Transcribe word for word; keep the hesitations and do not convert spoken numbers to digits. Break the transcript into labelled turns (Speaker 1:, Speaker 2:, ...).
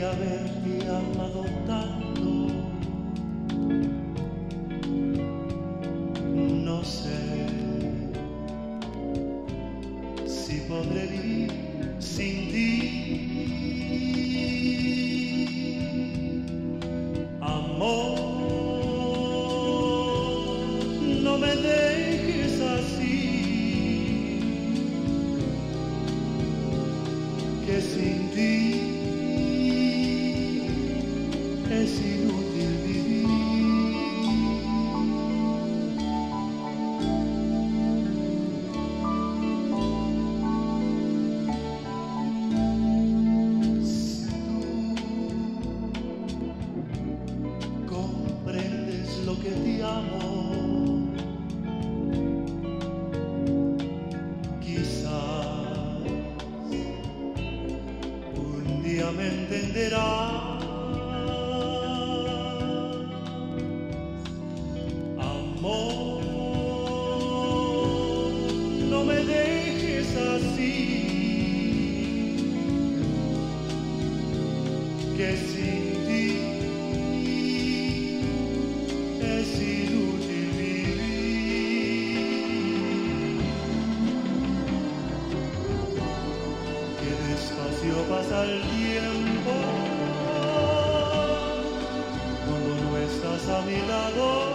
Speaker 1: haberte amado tanto. No sé si podré vivir sin ti. Amor, no me dejes así, que sin ti es inútil vivir. Si tú comprendes lo que te amo, quizás un día me entenderás. Amor, no me dejes así, que sin ti es inútil vivir. Que despacio pasa el tiempo cuando no estás a mi lado.